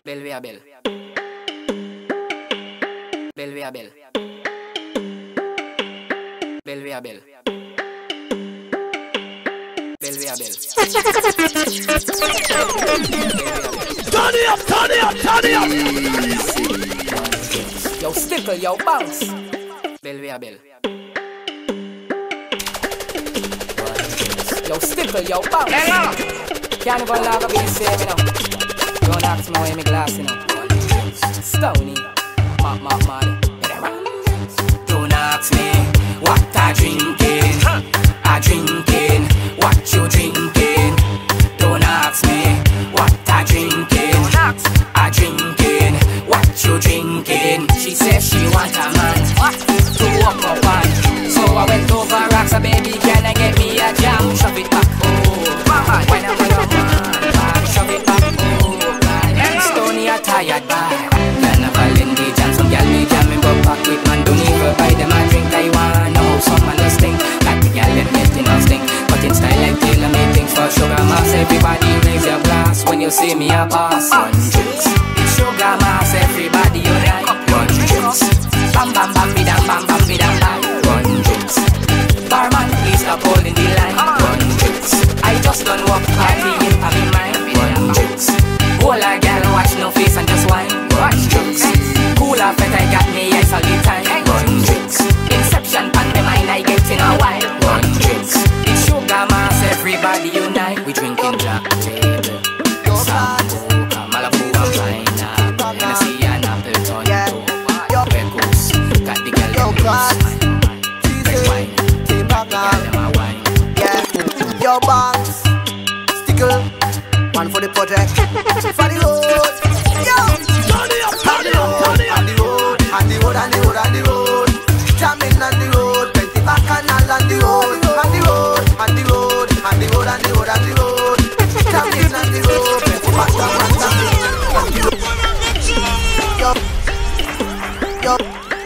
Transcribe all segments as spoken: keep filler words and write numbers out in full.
Bell via bell. Bell via bell. Bell via bell. Bell via bell. Turn it up, turn it up, turn it up. Yo, stickle, yo, bounce. Bell via bell. Yo, stickle, yo, bounce. Can't even log up in the same, you know. Don't ask me why me glass, you know. Stony, mad, mad, mad. Don't ask me what I drinking. I drinking, what you drinking. Don't ask me what I drinking. I drinking, what you drinking. She says she want a man to walk up on. So I went over rocks, a baby, can I get me a jam? Shove it back, oh. When I'm on a man, shove it back, oh. Stony a tired bar. Carnival in the jam, some gal me jamming but pocket man. Don't even buy them a drink I want. No, some man just think like the gal them getting off stink. But in style like tailor made things for sugar mass. Everybody raise your glass when you see me a pass. One drinks, it's sugar mass. Everybody unite. One drinks, bam bam bam bidam bam bam bidam bam. One drinks, barman please stop holding the line. One drinks, I just done walk party in my mind. One drinks, whole a gal watch no face and just wine. One drinks, cooler fat I got me ice all the time. One drinks, inception pan the mind I get in a while. One drinks, it's sugar mass. Everybody unite. We drinking Jack Table, Sambuca, Malibu and pineapple, Hennessy and Appleton. Yeah. Red Goose, got the gal them loose. Red wine, got the gal them a wine. Yeah, yo banks, stickle, one for the project, for the road. Yo, Turn it up, turn it up, turn it on up. the road, on the road, on the road, on the road. Jamming on the road, plenty back and all on the road, on the road, on the road, on the road, on the road, on the road. Jamming on the road, plenty back and all on the road. Yo, yo.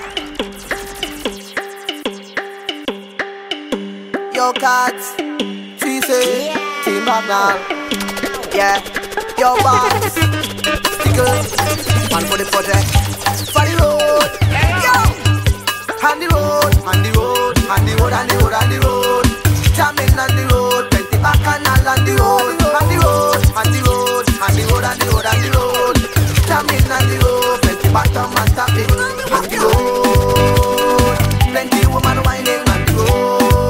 Yo, cats, Cheesy, Team Bagnall, yeah, yo, boss, stickle, one for the project, for the road, yo, on the road, on the road, on the road, on the road, on the road, jamming on the road, plenty back and all on the road, on the road, on the road, on the road, on the road, on the road, jamming on the road, plenty back and man tapping, on the road, plenty woman whining on the road.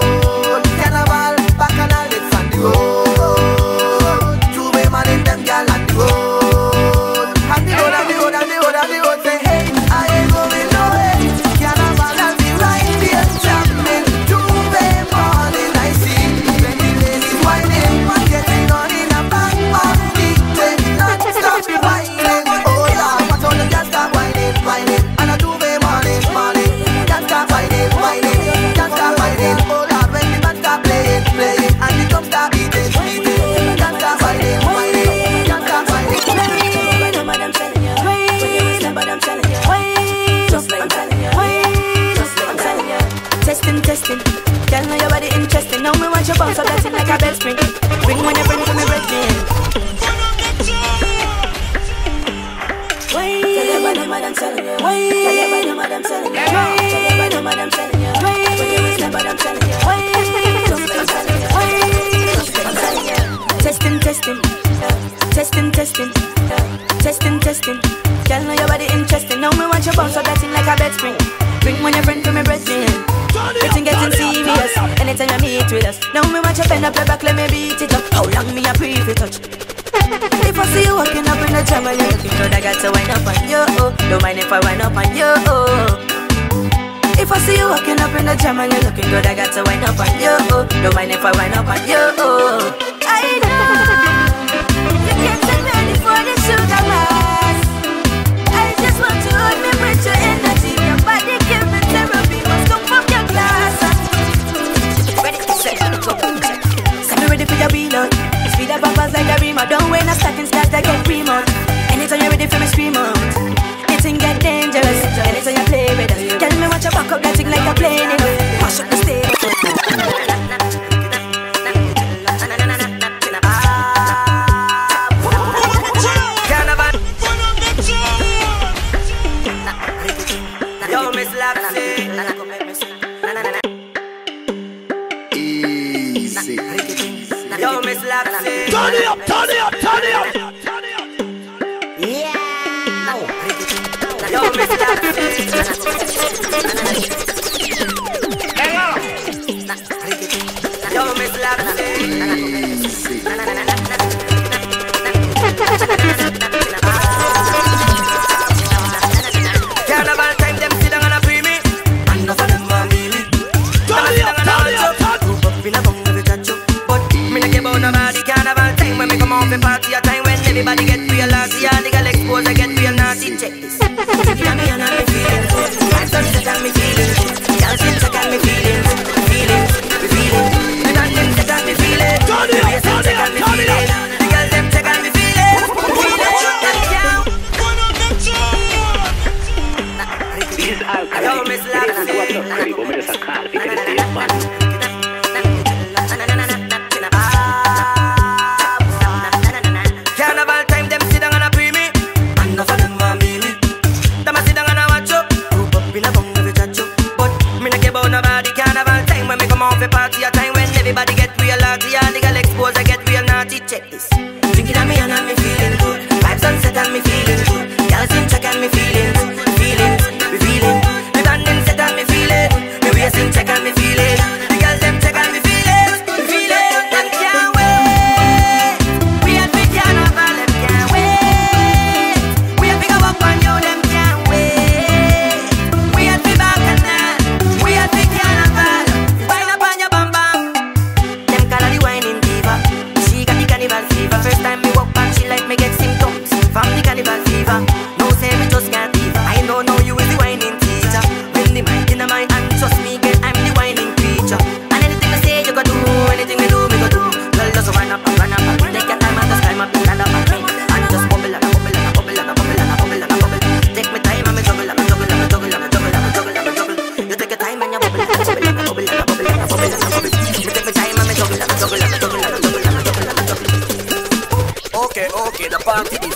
Testing, tell me your body interesting. Now me want you bounce up that thing like a bell spring. Bring when you bring to me breathing. Why? Tell your body, madam, telling you. Why? Tell your body, madam, telling you. Why? Tell your body, madam, telling you. Why? When you step, madam, telling you. Why? Just like I'm telling you. Why? Just like I'm telling you. Testing, testing, testing, testing, testing, testing. Tell me your body interesting. Now me want you bounce up that thing like a bell spring. Bring when you bring to me breathing. Everything getting serious anytime you meet with us. Now me want you bend up your back, let me beat it up. How long me a pre for touch? If I see you walking up in the jam and you're looking good, I got to wind up on you. Don't mind if I wind up on you. If I see you walking up in the jam and you're looking good, I got to wind up on you. Don't mind if I wind up on you. I know you can't take ready for the sugar mass. I just want to hold me with your energy. Your body give me therapy. Must come from your glass. Ready to set go. Send me ready for your reload. Speed up bumpers like a remote. Don't wait no stacking stars that get remote. Anytime you're ready for me scream out. It ain't get dangerous. Anytime you play with us. Tell me what you back up that thing like a plane. Mash up the stage. Carnival. Yo, Miss Lapsy. Carnival time, them sit down and a free me. And no for them want me. Turn it up, turn it up, turn it up. Me not come to touch you, but me not care about nobody. Carnival time when me come out and party, a time when everybody get real naughty and the girl expose, I get real naughty. Check this. Give me and I'm feeling good. My sunset and me feeling good. Y'all sit check and me feeling good. Feeling, me feeling. The man them check and me feeling. Turn it up, The turn it check up, and me turn it feeling. up. The girl them check and me feeling. Dices algo, eres un guapo y vos me lo sacás, fíjate que estoy fan. Carnival time, them sit down and a pre me. And no for them want me. Them a sit down and a watch you. Group up in a bung every chat you. But me not care about nobody. Carnival time when me come out for party, a time when everybody get real naughty and the girl expose, I get real naughty. Check this. Drinking on me and I'm me feeling good. Vibes sunset and me feeling good. Y'all sing check and me feeling good. Feeling, me feeling. The band them set and me feeling. Me waist sing check and me feeling. The girls them check and me feeling. Me feeling. Them can't wait. We have big carnival, them can't wait. We have big up on you, them can't wait. We have big back and that. We have big carnival. Wine up on your bum bum. Them call her the whining diva. She got the carnival fever. First time me walk back, she like me get symptoms from the carnival fever. No say me just can't leave. I don't know you is the whining teacher. When the mic in my hand, trust me, get I'm the whining creature. And anything me say, you go do. Anything me do, me go do. Girl, just run up and run up and take your time and just climb up and stand up and me. And just bubble and a bubble and a bubble and a bubble and a bubble and a bubble. Take me time and me juggle and me juggle and me juggle and me juggle and me juggle and me juggle. You take your time and you bubble and a bubble and a bubble and a bubble and a bubble and a bubble. You take me time and me juggle and me juggle and me juggle and me juggle and me juggle and me juggle. Okay, okay, the party